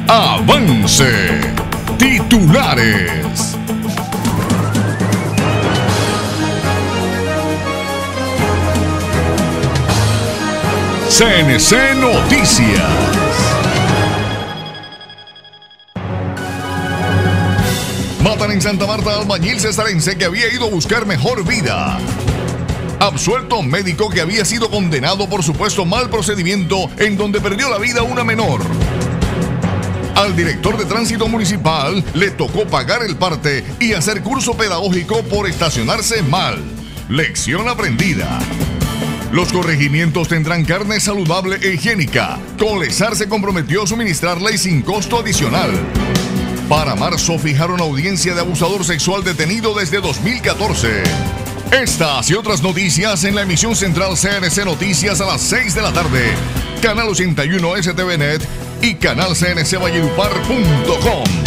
Avance. Titulares. CNC Noticias. Matan en Santa Marta al albañil cesarense que había ido a buscar mejor vida. Absuelto médico que había sido condenado por supuesto mal procedimiento en donde perdió la vida una menor. Al director de tránsito municipal le tocó pagar el parte y hacer curso pedagógico por estacionarse mal. Lección aprendida. Los corregimientos tendrán carne saludable e higiénica. Colesar se comprometió a suministrarla y sin costo adicional. Para marzo fijaron audiencia de abusador sexual detenido desde 2014. Estas y otras noticias en la emisión central CNC Noticias a las 6 de la tarde. Canal 81 STVnet y canal cncvalledupar.com.